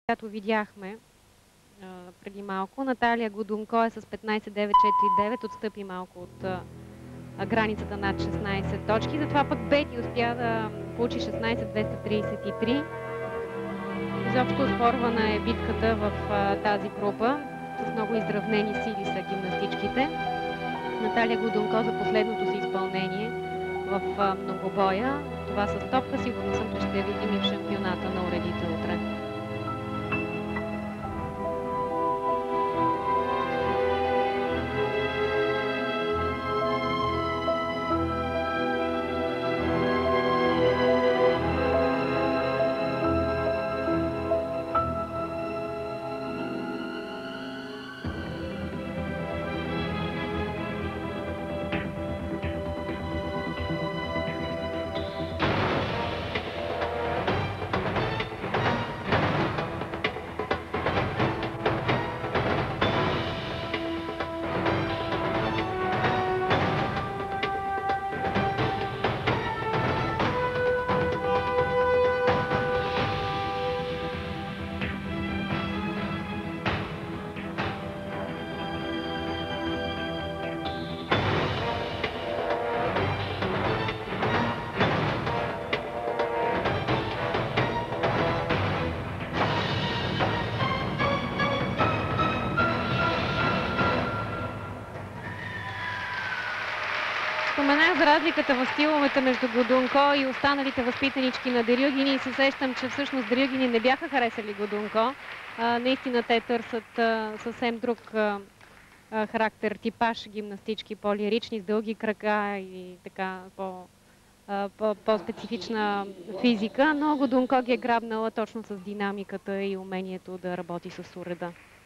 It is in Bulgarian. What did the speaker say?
която видяхме преди малко. Наталия Годунко е с 15.949, отстъпи малко от границата над 16 точки. Затова пък Бети успя да получи 16.233. Изобщо оспорвана е битката в тази група. С много изравнени сили са гимнастичките. Наталия Годунко за последното си изпълнение в многобоя. Това с топка, сигурно съм, че ще видим и в шампионата на уредите утре. Споменах за разликата в стиловете между Годунко и останалите възпитанички на Дерюгини и се сещам, че всъщност Дерюгини не бяха харесали Годунко. Наистина те търсят съвсем друг характер, типаж гимнастички, по-лирични, с дълги крака и така по-специфична физика, но Годунко ги е грабнала точно с динамиката и умението да работи с уреда.